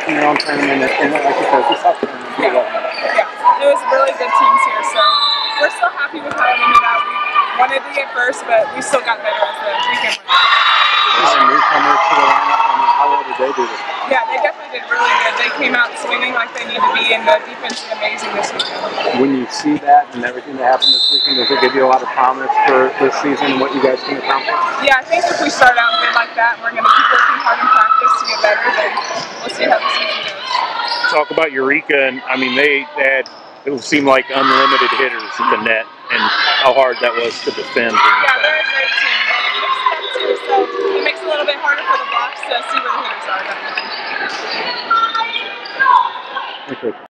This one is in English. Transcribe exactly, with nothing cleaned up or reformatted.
in your own tournament, and, and like you said, it's a tough tournament. Yeah. yeah, it was really good teams here, so we're still happy with how it ended out. We wanted to get first, but we still got better as the weekend went on. A lot of newcomers to the lineup. I mean, how well did they do this? Yeah, they definitely did really good. They came out swinging like they need to be, and the defense did amazing this weekend. When you see that and everything that happened this weekend, does it give you a lot of promise for this season and what you guys can accomplish? Yeah, I think if we start out good like that, and we're going to keep working hard in practice to get better, then we'll see how the season goes. Talk about Eureka, and I mean, they had, it seemed like unlimited hitters at the net, and how hard that was to defend. Yeah, they're a great team. They mix it up too, so it makes it a little bit harder for the blocks to see where the hitters are. Okay.